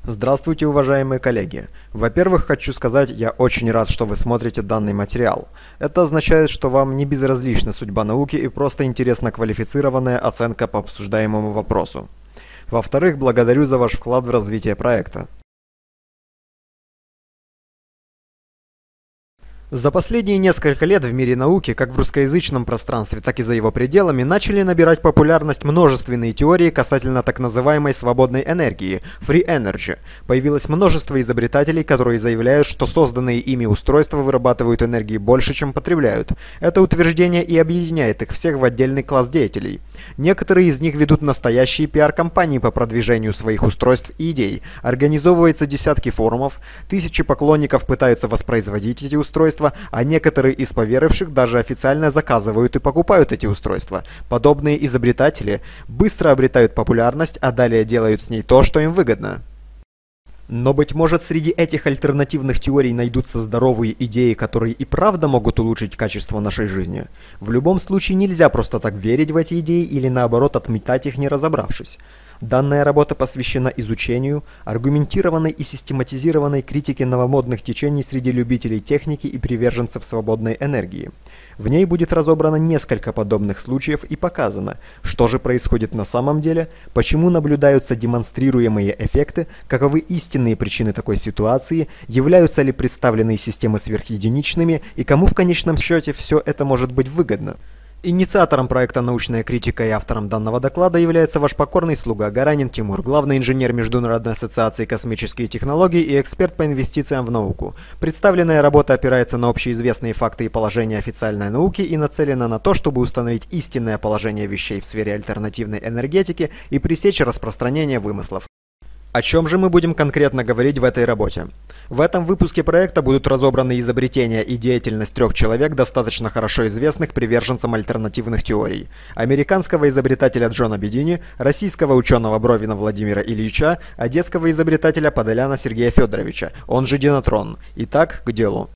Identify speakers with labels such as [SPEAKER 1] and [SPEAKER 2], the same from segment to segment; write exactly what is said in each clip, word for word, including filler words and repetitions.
[SPEAKER 1] Здравствуйте, уважаемые коллеги! Во-первых, хочу сказать, я очень рад, что вы смотрите данный материал. Это означает, что вам не безразлична судьба науки и просто интересна квалифицированная оценка по обсуждаемому вопросу. Во-вторых, благодарю за ваш вклад в развитие проекта. За последние несколько лет в мире науки, как в русскоязычном пространстве, так и за его пределами, начали набирать популярность множественные теории касательно так называемой свободной энергии – Free Energy. Появилось множество изобретателей, которые заявляют, что созданные ими устройства вырабатывают энергии больше, чем потребляют. Это утверждение и объединяет их всех в отдельный класс деятелей. Некоторые из них ведут настоящие пиар-компании по продвижению своих устройств и идей. Организовываются десятки форумов, тысячи поклонников пытаются воспроизводить эти устройства, а некоторые из поверивших даже официально заказывают и покупают эти устройства. Подобные изобретатели быстро обретают популярность, а далее делают с ней то, что им выгодно. Но, быть может, среди этих альтернативных теорий найдутся здоровые идеи, которые и правда могут улучшить качество нашей жизни. В любом случае нельзя просто так верить в эти идеи или наоборот отметать их, не разобравшись. Данная работа посвящена изучению, аргументированной и систематизированной критике новомодных течений среди любителей техники и приверженцев свободной энергии. В ней будет разобрано несколько подобных случаев и показано, что же происходит на самом деле, почему наблюдаются демонстрируемые эффекты, каковы истинные причины такой ситуации, являются ли представленные системы сверхединичными и кому в конечном счете все это может быть выгодно. Инициатором проекта «Научная критика» и автором данного доклада является ваш покорный слуга Гаранин Тимур, главный инженер Международной ассоциации космические технологии и эксперт по инвестициям в науку. Представленная работа опирается на общеизвестные факты и положения официальной науки и нацелена на то, чтобы установить истинное положение вещей в сфере альтернативной энергетики и пресечь распространение вымыслов. О чем же мы будем конкретно говорить в этой работе? В этом выпуске проекта будут разобраны изобретения и деятельность трех человек, достаточно хорошо известных приверженцам альтернативных теорий. Американского изобретателя Джона Бедини, российского ученого Бровина Владимира Ильича, одесского изобретателя Подоляна Сергея Федоровича, он же Динатрон. Итак, к делу.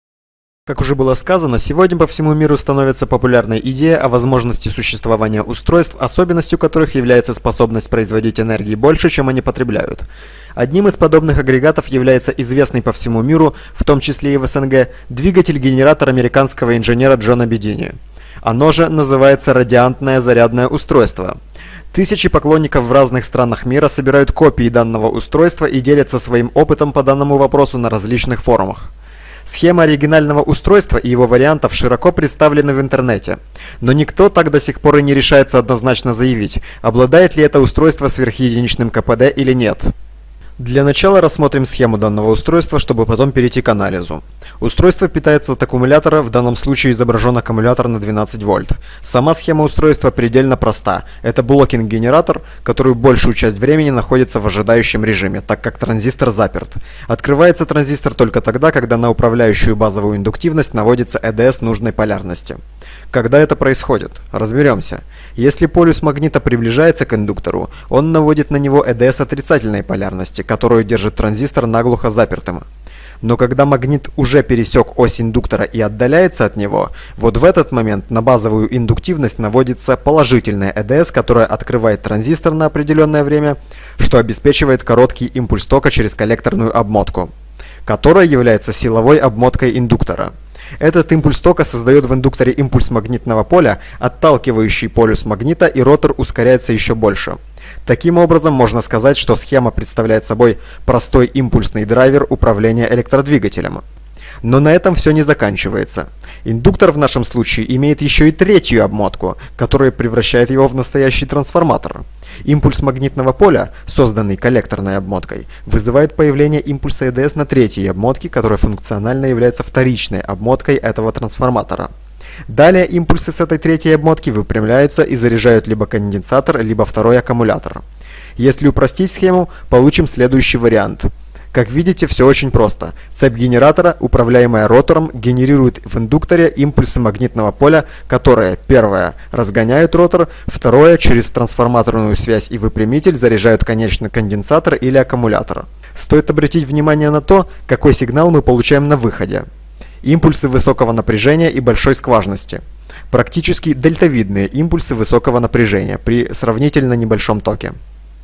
[SPEAKER 1] Как уже было сказано, сегодня по всему миру становится популярной идея о возможности существования устройств, особенностью которых является способность производить энергии больше, чем они потребляют. Одним из подобных агрегатов является известный по всему миру, в том числе и в СНГ, двигатель-генератор американского инженера Джона Бедини. Оно же называется радиантное зарядное устройство. Тысячи поклонников в разных странах мира собирают копии данного устройства и делятся своим опытом по данному вопросу на различных форумах. Схема оригинального устройства и его вариантов широко представлены в интернете. Но никто так до сих пор и не решается однозначно заявить, обладает ли это устройство сверхединичным КПД или нет. Для начала рассмотрим схему данного устройства, чтобы потом перейти к анализу. Устройство питается от аккумулятора, в данном случае изображен аккумулятор на двенадцать вольт. Сама схема устройства предельно проста. Это блокинг-генератор, который большую часть времени находится в ожидающем режиме, так как транзистор заперт. Открывается транзистор только тогда, когда на управляющую базовую индуктивность наводится и ди эс нужной полярности. Когда это происходит? Разберемся. Если полюс магнита приближается к индуктору, он наводит на него и ди эс отрицательной полярности, которую держит транзистор наглухо запертым. Но когда магнит уже пересек ось индуктора и отдаляется от него, вот в этот момент на базовую индуктивность наводится положительная и ди эс, которая открывает транзистор на определенное время, что обеспечивает короткий импульс тока через коллекторную обмотку, которая является силовой обмоткой индуктора. Этот импульс тока создает в индукторе импульс магнитного поля, отталкивающий полюс магнита, и ротор ускоряется еще больше. Таким образом, можно сказать, что схема представляет собой простой импульсный драйвер управления электродвигателем. Но на этом все не заканчивается. Индуктор в нашем случае имеет еще и третью обмотку, которая превращает его в настоящий трансформатор. Импульс магнитного поля, созданный коллекторной обмоткой, вызывает появление импульса и ди эс на третьей обмотке, которая функционально является вторичной обмоткой этого трансформатора. Далее импульсы с этой третьей обмотки выпрямляются и заряжают либо конденсатор, либо второй аккумулятор. Если упростить схему, получим следующий вариант. Как видите, все очень просто. Цепь генератора, управляемая ротором, генерирует в индукторе импульсы магнитного поля, которые, первое, разгоняют ротор, второе, через трансформаторную связь и выпрямитель заряжают конечный конденсатор или аккумулятор. Стоит обратить внимание на то, какой сигнал мы получаем на выходе. Импульсы высокого напряжения и большой скважности. Практически дельтовидные импульсы высокого напряжения при сравнительно небольшом токе.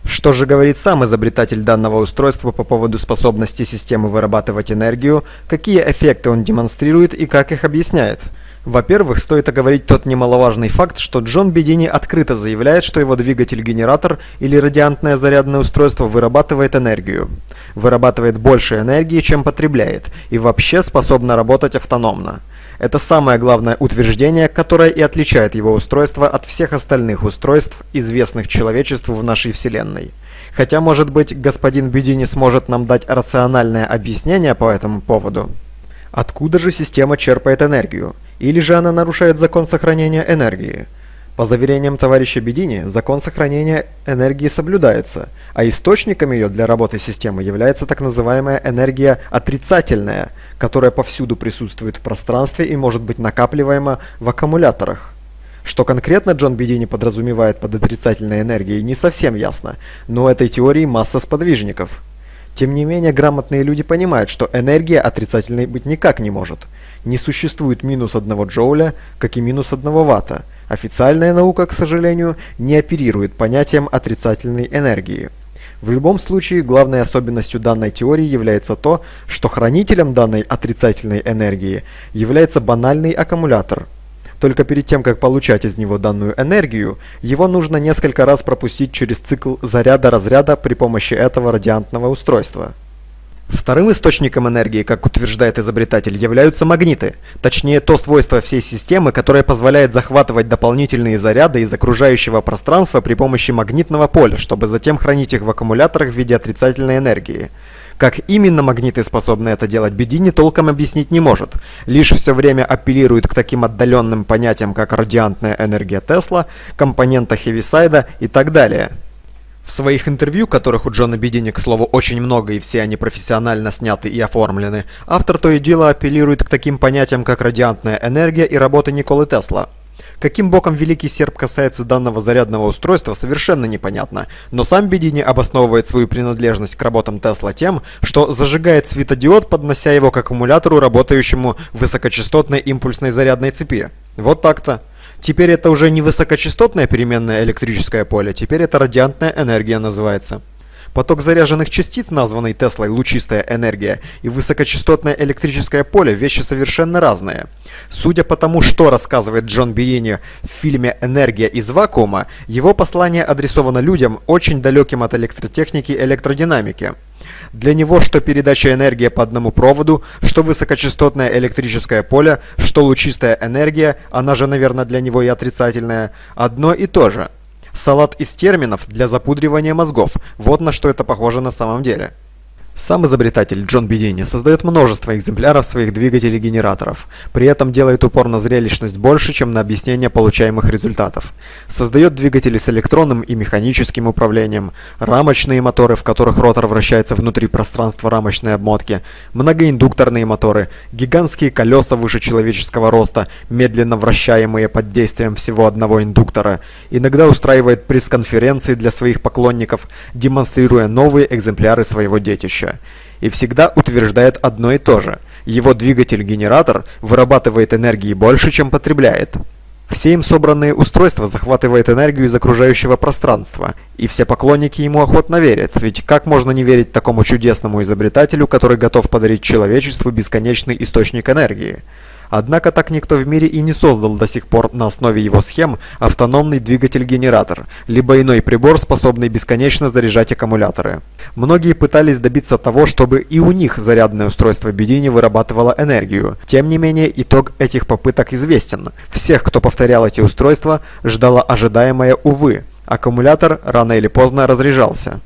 [SPEAKER 1] Что же говорит сам изобретатель данного устройства по поводу способности системы вырабатывать энергию, какие эффекты он демонстрирует и как их объясняет? Во-первых, стоит оговорить тот немаловажный факт, что Джон Бедини открыто заявляет, что его двигатель-генератор или радиантное зарядное устройство вырабатывает энергию. Вырабатывает больше энергии, чем потребляет, и вообще способно работать автономно. Это самое главное утверждение, которое и отличает его устройство от всех остальных устройств, известных человечеству в нашей Вселенной. Хотя, может быть, господин Бедини сможет нам дать рациональное объяснение по этому поводу. Откуда же система черпает энергию? Или же она нарушает закон сохранения энергии? По заверениям товарища Бедини, закон сохранения энергии соблюдается, а источником ее для работы системы является так называемая энергия отрицательная, которая повсюду присутствует в пространстве и может быть накапливаема в аккумуляторах. Что конкретно Джон Бедини подразумевает под отрицательной энергией, не совсем ясно, но у этой теории масса сподвижников. Тем не менее, грамотные люди понимают, что энергия отрицательной быть никак не может. Не существует минус одного джоуля, как и минус одного ватта. Официальная наука, к сожалению, не оперирует понятием отрицательной энергии. В любом случае, главной особенностью данной теории является то, что хранителем данной отрицательной энергии является банальный аккумулятор. Только перед тем, как получать из него данную энергию, его нужно несколько раз пропустить через цикл заряда-разряда при помощи этого радиантного устройства. Вторым источником энергии, как утверждает изобретатель, являются магниты, точнее то свойство всей системы, которое позволяет захватывать дополнительные заряды из окружающего пространства при помощи магнитного поля, чтобы затем хранить их в аккумуляторах в виде отрицательной энергии. Как именно магниты способны это делать, Бедини толком объяснить не может, лишь все время апеллирует к таким отдаленным понятиям, как радиантная энергия Тесла, компонента Хевисайда и так далее. В своих интервью, которых у Джона Бедини, к слову, очень много и все они профессионально сняты и оформлены, автор то и дело апеллирует к таким понятиям, как радиантная энергия и работа Николы Тесла. Каким боком великий серб касается данного зарядного устройства, совершенно непонятно, но сам Бедини обосновывает свою принадлежность к работам Тесла тем, что зажигает светодиод, поднося его к аккумулятору, работающему в высокочастотной импульсной зарядной цепи. Вот так-то. Теперь это уже не высокочастотное переменное электрическое поле, теперь это радиантная энергия называется. Поток заряженных частиц, названный Теслой лучистая энергия, и высокочастотное электрическое поле – вещи совершенно разные. Судя по тому, что рассказывает Джон Бедини в фильме «Энергия из вакуума», его послание адресовано людям, очень далеким от электротехники и электродинамики. Для него что передача энергии по одному проводу, что высокочастотное электрическое поле, что лучистая энергия, она же, наверное, для него и отрицательная, одно и то же. Салат из терминов для запудривания мозгов. Вот на что это похоже на самом деле. Сам изобретатель Джон Бедини создает множество экземпляров своих двигателей-генераторов, при этом делает упор на зрелищность больше, чем на объяснение получаемых результатов. Создает двигатели с электронным и механическим управлением, рамочные моторы, в которых ротор вращается внутри пространства рамочной обмотки, многоиндукторные моторы, гигантские колеса выше человеческого роста, медленно вращаемые под действием всего одного индуктора. Иногда устраивает пресс-конференции для своих поклонников, демонстрируя новые экземпляры своего детища. И всегда утверждает одно и то же. Его двигатель-генератор вырабатывает энергии больше, чем потребляет. Все им собранные устройства захватывают энергию из окружающего пространства, и все поклонники ему охотно верят, ведь как можно не верить такому чудесному изобретателю, который готов подарить человечеству бесконечный источник энергии? Однако так никто в мире и не создал до сих пор на основе его схем автономный двигатель-генератор, либо иной прибор, способный бесконечно заряжать аккумуляторы. Многие пытались добиться того, чтобы и у них зарядное устройство Бедини вырабатывало энергию. Тем не менее, итог этих попыток известен. Всех, кто повторял эти устройства, ждало ожидаемое увы. Аккумулятор рано или поздно разряжался.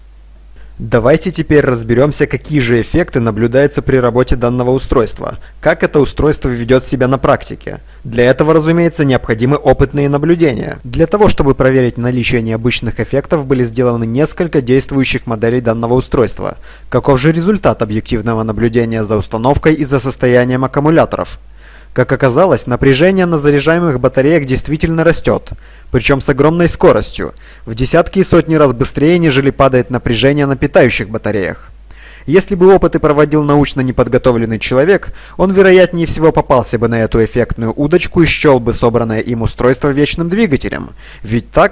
[SPEAKER 1] Давайте теперь разберемся, какие же эффекты наблюдаются при работе данного устройства, как это устройство ведет себя на практике. Для этого, разумеется, необходимы опытные наблюдения. Для того, чтобы проверить наличие необычных эффектов, были сделаны несколько действующих моделей данного устройства. Каков же результат объективного наблюдения за установкой и за состоянием аккумуляторов? Как оказалось, напряжение на заряжаемых батареях действительно растет, причем с огромной скоростью, в десятки и сотни раз быстрее, нежели падает напряжение на питающих батареях. Если бы опыты проводил научно неподготовленный человек, он вероятнее всего попался бы на эту эффектную удочку и счел бы собранное им устройство вечным двигателем. Ведь так?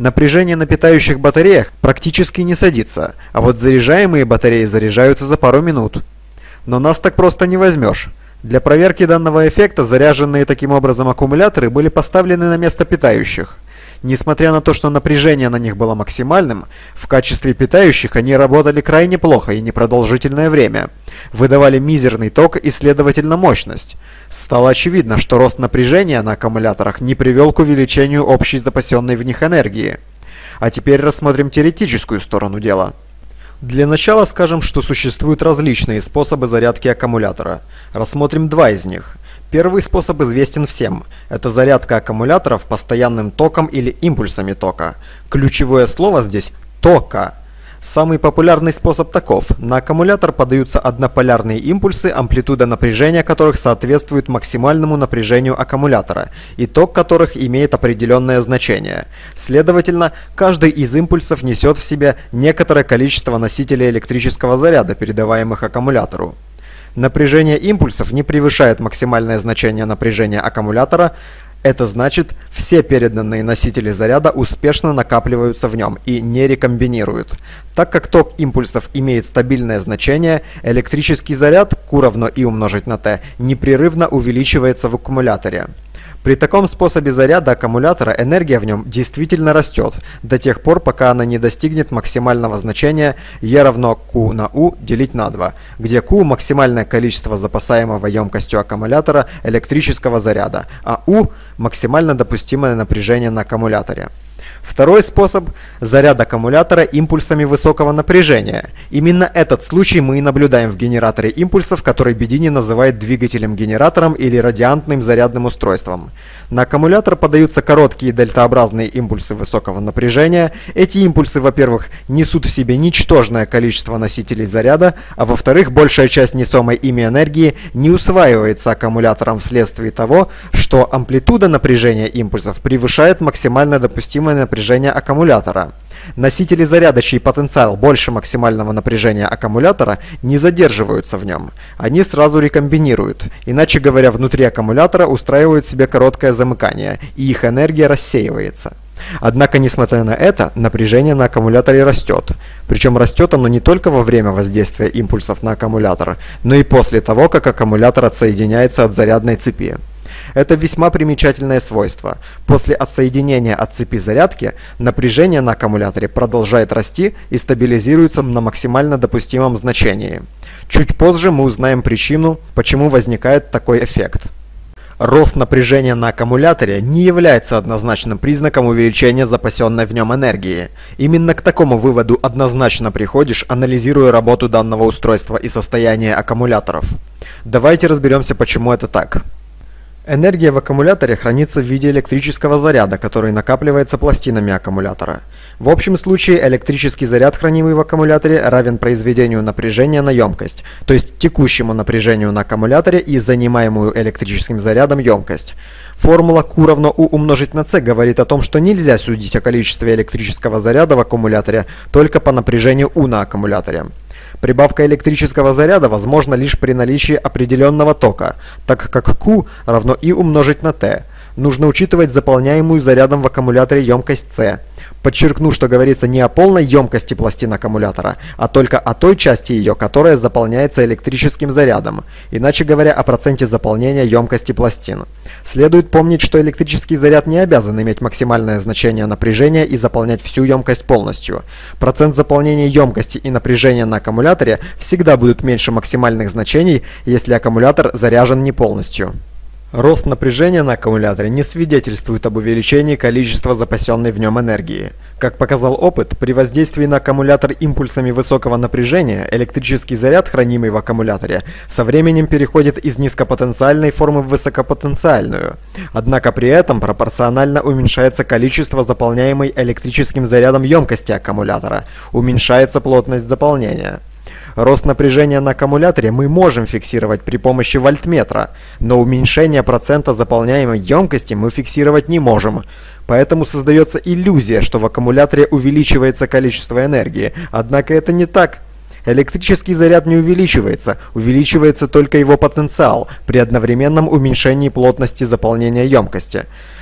[SPEAKER 1] Напряжение на питающих батареях практически не садится, а вот заряжаемые батареи заряжаются за пару минут. Но нас так просто не возьмешь. Для проверки данного эффекта заряженные таким образом аккумуляторы были поставлены на место питающих. Несмотря на то, что напряжение на них было максимальным, в качестве питающих они работали крайне плохо и непродолжительное время, выдавали мизерный ток и, следовательно, мощность. Стало очевидно, что рост напряжения на аккумуляторах не привел к увеличению общей запасенной в них энергии. А теперь рассмотрим теоретическую сторону дела. Для начала скажем, что существуют различные способы зарядки аккумулятора. Рассмотрим два из них. Первый способ известен всем. Это зарядка аккумуляторов постоянным током или импульсами тока. Ключевое слово здесь «тока». Самый популярный способ таков. На аккумулятор подаются однополярные импульсы, амплитуда напряжения которых соответствует максимальному напряжению аккумулятора, и ток которых имеет определенное значение. Следовательно, каждый из импульсов несет в себе некоторое количество носителей электрического заряда, передаваемых аккумулятору. Напряжение импульсов не превышает максимальное значение напряжения аккумулятора. Это значит, все переданные носители заряда успешно накапливаются в нем и не рекомбинируют. Так как ток импульсов имеет стабильное значение, электрический заряд Q равно I умножить на T непрерывно увеличивается в аккумуляторе. При таком способе заряда аккумулятора энергия в нем действительно растет, до тех пор, пока она не достигнет максимального значения E равно Q на U делить на два, где Q – максимальное количество запасаемого емкостью аккумулятора электрического заряда, а U – максимально допустимое напряжение на аккумуляторе. Второй способ – заряд аккумулятора импульсами высокого напряжения. Именно этот случай мы и наблюдаем в генераторе импульсов, который Bedini называет двигателем-генератором или радиантным зарядным устройством. На аккумулятор подаются короткие дельтаобразные импульсы высокого напряжения. Эти импульсы, во-первых, несут в себе ничтожное количество носителей заряда, а во-вторых, большая часть несомой ими энергии не усваивается аккумулятором вследствие того, что амплитуда напряжения импульсов превышает максимально допустимое напряжение аккумулятора. Носители заряда, чей потенциал больше максимального напряжения аккумулятора, не задерживаются в нем. Они сразу рекомбинируют. Иначе говоря, внутри аккумулятора устраивают себе короткое замыкание, и их энергия рассеивается. Однако, несмотря на это, напряжение на аккумуляторе растет. Причем растет оно не только во время воздействия импульсов на аккумулятор, но и после того, как аккумулятор отсоединяется от зарядной цепи. Это весьма примечательное свойство. После отсоединения от цепи зарядки напряжение на аккумуляторе продолжает расти и стабилизируется на максимально допустимом значении. Чуть позже мы узнаем причину, почему возникает такой эффект. Рост напряжения на аккумуляторе не является однозначным признаком увеличения запасенной в нем энергии. Именно к такому выводу однозначно приходишь, анализируя работу данного устройства и состояние аккумуляторов. Давайте разберемся, почему это так. Энергия в аккумуляторе хранится в виде электрического заряда, который накапливается пластинами аккумулятора. В общем случае электрический заряд, хранимый в аккумуляторе, равен произведению напряжения на емкость, то есть текущему напряжению на аккумуляторе и занимаемую электрическим зарядом емкость. Формула Q равно U умножить на C говорит о том, что нельзя судить о количестве электрического заряда в аккумуляторе только по напряжению U на аккумуляторе. Прибавка электрического заряда возможна лишь при наличии определенного тока, так как Q равно I умножить на T. Нужно учитывать заполняемую зарядом в аккумуляторе емкость C. Подчеркну, что говорится не о полной емкости пластин аккумулятора, а только о той части ее, которая заполняется электрическим зарядом, иначе говоря, о проценте заполнения емкости пластин. Следует помнить, что электрический заряд не обязан иметь максимальное значение напряжения и заполнять всю емкость полностью. Процент заполнения емкости и напряжения на аккумуляторе всегда будут меньше максимальных значений, если аккумулятор заряжен не полностью. Рост напряжения на аккумуляторе не свидетельствует об увеличении количества запасенной в нем энергии. Как показал опыт, при воздействии на аккумулятор импульсами высокого напряжения электрический заряд, хранимый в аккумуляторе, со временем переходит из низкопотенциальной формы в высокопотенциальную. Однако при этом пропорционально уменьшается количество заполняемой электрическим зарядом емкости аккумулятора, уменьшается плотность заполнения. Рост напряжения на аккумуляторе мы можем фиксировать при помощи вольтметра, но уменьшение процента заполняемой емкости мы фиксировать не можем. Поэтому создается иллюзия, что в аккумуляторе увеличивается количество энергии, однако это не так. Электрический заряд не увеличивается, увеличивается только его потенциал при одновременном уменьшении плотности заполнения емкости.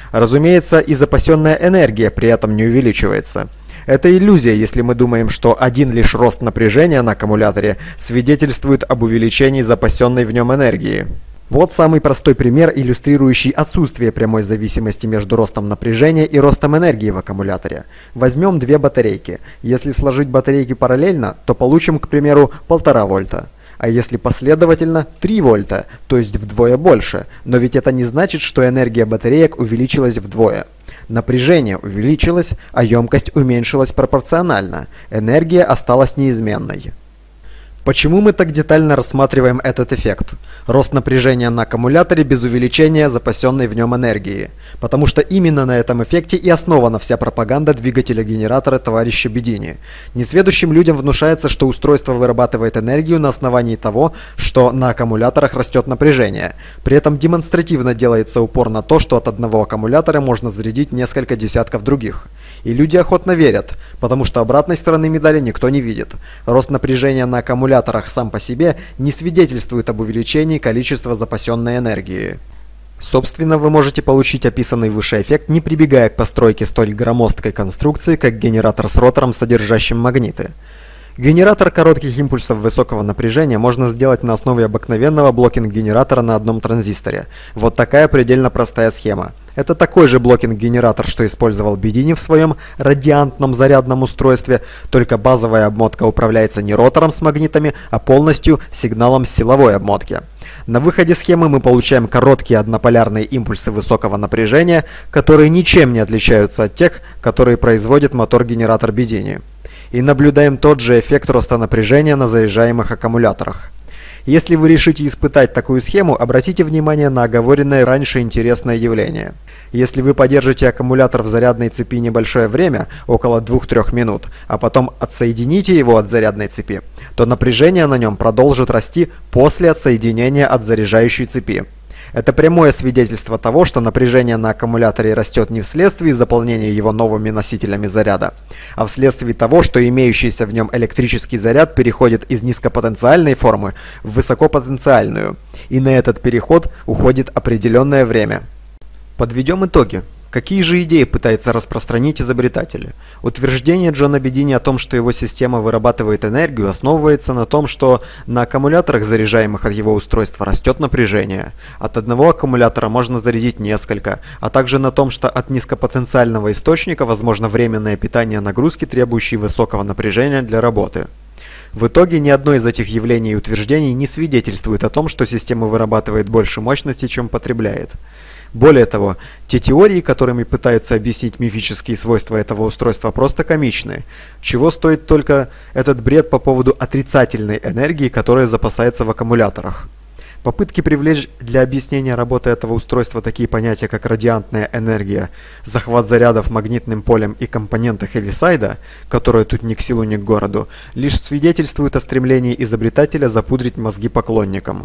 [SPEAKER 1] Разумеется, и запасенная энергия при этом не увеличивается. Это иллюзия, если мы думаем, что один лишь рост напряжения на аккумуляторе свидетельствует об увеличении запасенной в нем энергии. Вот самый простой пример, иллюстрирующий отсутствие прямой зависимости между ростом напряжения и ростом энергии в аккумуляторе. Возьмем две батарейки. Если сложить батарейки параллельно, то получим, к примеру, полтора вольта. А если последовательно, три вольта, то есть вдвое больше. Но ведь это не значит, что энергия батареек увеличилась вдвое. Напряжение увеличилось, а емкость уменьшилась пропорционально. Энергия осталась неизменной. Почему мы так детально рассматриваем этот эффект? Рост напряжения на аккумуляторе без увеличения запасенной в нем энергии. Потому что именно на этом эффекте и основана вся пропаганда двигателя-генератора товарища Bedini. Несведущим людям внушается, что устройство вырабатывает энергию на основании того, что на аккумуляторах растет напряжение. При этом демонстративно делается упор на то, что от одного аккумулятора можно зарядить несколько десятков других. И люди охотно верят, потому что обратной стороны медали никто не видит. Рост напряжения на аккумуляторах сам по себе не свидетельствует об увеличении количества запасенной энергии. Собственно, вы можете получить описанный выше эффект, не прибегая к постройке столь громоздкой конструкции, как генератор с ротором, содержащим магниты. Генератор коротких импульсов высокого напряжения можно сделать на основе обыкновенного блокинг-генератора на одном транзисторе. Вот такая предельно простая схема. Это такой же блокинг-генератор, что использовал Bedini в своем радиантном зарядном устройстве, только базовая обмотка управляется не ротором с магнитами, а полностью сигналом с силовой обмотки. На выходе схемы мы получаем короткие однополярные импульсы высокого напряжения, которые ничем не отличаются от тех, которые производит мотор-генератор Bedini. И наблюдаем тот же эффект роста напряжения на заряжаемых аккумуляторах. Если вы решите испытать такую схему, обратите внимание на оговоренное раньше интересное явление. Если вы подержите аккумулятор в зарядной цепи небольшое время, около двух-трёх минут, а потом отсоедините его от зарядной цепи, то напряжение на нем продолжит расти после отсоединения от заряжающей цепи. Это прямое свидетельство того, что напряжение на аккумуляторе растет не вследствие заполнения его новыми носителями заряда, а вследствие того, что имеющийся в нем электрический заряд переходит из низкопотенциальной формы в высокопотенциальную, и на этот переход уходит определенное время. Подведем итоги. Какие же идеи пытается распространить изобретатель? Утверждение Джона Bedini о том, что его система вырабатывает энергию, основывается на том, что на аккумуляторах, заряжаемых от его устройства, растет напряжение. От одного аккумулятора можно зарядить несколько, а также на том, что от низкопотенциального источника возможно временное питание нагрузки, требующей высокого напряжения для работы. В итоге ни одно из этих явлений и утверждений не свидетельствует о том, что система вырабатывает больше мощности, чем потребляет. Более того, те теории, которыми пытаются объяснить мифические свойства этого устройства, просто комичны. Чего стоит только этот бред по поводу отрицательной энергии, которая запасается в аккумуляторах. Попытки привлечь для объяснения работы этого устройства такие понятия, как радиантная энергия, захват зарядов магнитным полем и компоненты Хевисайда, которые тут ни к селу, ни к городу, лишь свидетельствуют о стремлении изобретателя запудрить мозги поклонникам.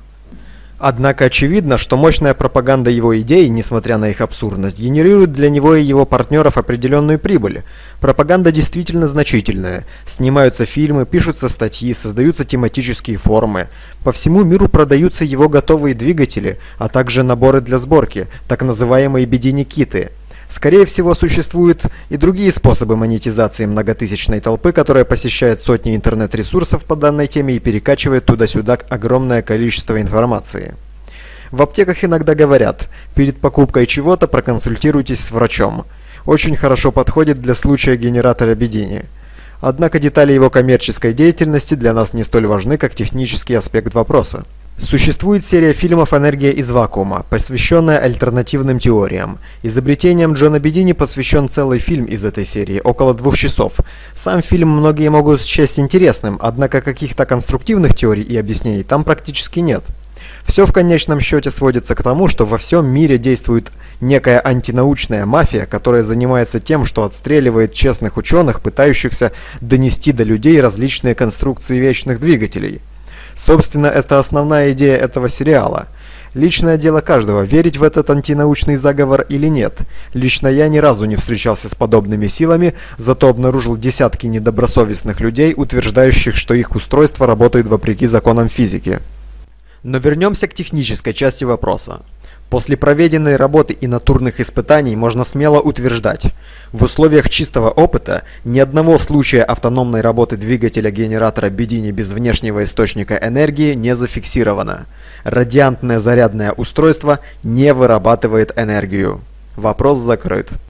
[SPEAKER 1] Однако очевидно, что мощная пропаганда его идей, несмотря на их абсурдность, генерирует для него и его партнеров определенную прибыль. Пропаганда действительно значительная. Снимаются фильмы, пишутся статьи, создаются тематические форумы. По всему миру продаются его готовые двигатели, а также наборы для сборки, так называемые Bedini-киты. Скорее всего, существуют и другие способы монетизации многотысячной толпы, которая посещает сотни интернет-ресурсов по данной теме и перекачивает туда-сюда огромное количество информации. В аптеках иногда говорят: перед покупкой чего-то проконсультируйтесь с врачом. Очень хорошо подходит для случая генератора Bedini. Однако детали его коммерческой деятельности для нас не столь важны, как технический аспект вопроса. Существует серия фильмов «Энергия из вакуума», посвященная альтернативным теориям. Изобретением Джона Bedini посвящен целый фильм из этой серии, около двух часов. Сам фильм многие могут счесть интересным, однако каких-то конструктивных теорий и объяснений там практически нет. Все в конечном счете сводится к тому, что во всем мире действует некая антинаучная мафия, которая занимается тем, что отстреливает честных ученых, пытающихся донести до людей различные конструкции вечных двигателей. Собственно, это основная идея этого сериала. Личное дело каждого, верить в этот антинаучный заговор или нет. Лично я ни разу не встречался с подобными силами, зато обнаружил десятки недобросовестных людей, утверждающих, что их устройство работает вопреки законам физики. Но вернемся к технической части вопроса. После проведенной работы и натурных испытаний можно смело утверждать, в условиях чистого опыта ни одного случая автономной работы двигателя генератора Bedini без внешнего источника энергии не зафиксировано. Радиантное зарядное устройство не вырабатывает энергию. Вопрос закрыт.